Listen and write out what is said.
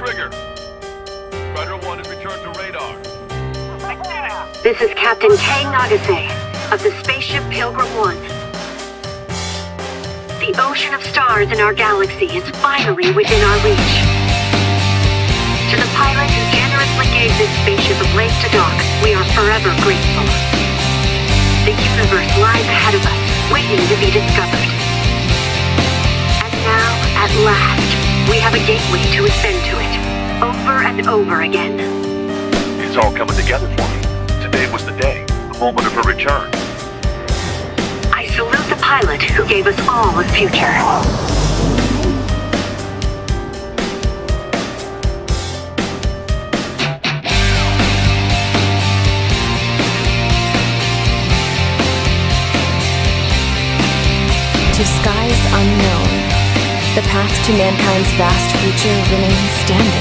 trigger. Strider 1 has returned to radar. This is Captain Kay Nagase of the spaceship Pilgrim 1. The ocean of stars in our galaxy is finally within our reach. To the pilot who generously gave this spaceship a place to dock, we are forever grateful. The universe lies ahead of us, waiting to be discovered. And now, at last, we have a gateway to ascend to it, over and over again. It's all coming together for me. Today was the day, the moment of her return. I salute the pilot who gave us all a future. To skies unknown, the path to mankind's vast future remains standing.